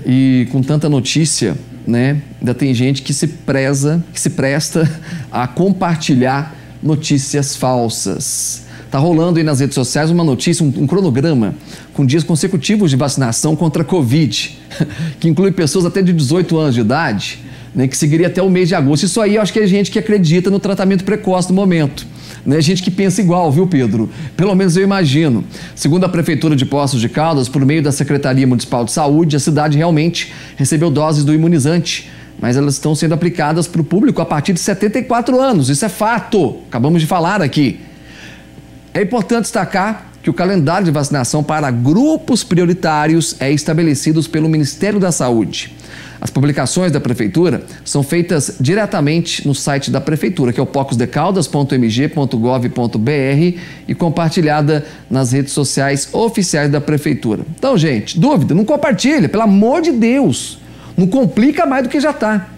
E com tanta notícia, né, ainda tem gente que se presta a compartilhar notícias falsas. Tá rolando aí nas redes sociais uma notícia, um cronograma com dias consecutivos de vacinação contra a Covid, que inclui pessoas até de 18 anos de idade, né, que seguiria até o mês de agosto. Isso aí eu acho que é gente que acredita no tratamento precoce no momento. Né? Gente que pensa igual, viu, Pedro? Pelo menos eu imagino. Segundo a Prefeitura de Poços de Caldas, por meio da Secretaria Municipal de Saúde, a cidade realmente recebeu doses do imunizante, mas elas estão sendo aplicadas para o público a partir de 74 anos. Isso é fato. Acabamos de falar aqui. É importante destacar que o calendário de vacinação para grupos prioritários é estabelecido pelo Ministério da Saúde. As publicações da Prefeitura são feitas diretamente no site da Prefeitura, que é o pocosdecaldas.mg.gov.br e compartilhada nas redes sociais oficiais da Prefeitura. Então, gente, dúvida? Não compartilha, pelo amor de Deus. Não complica mais do que já está.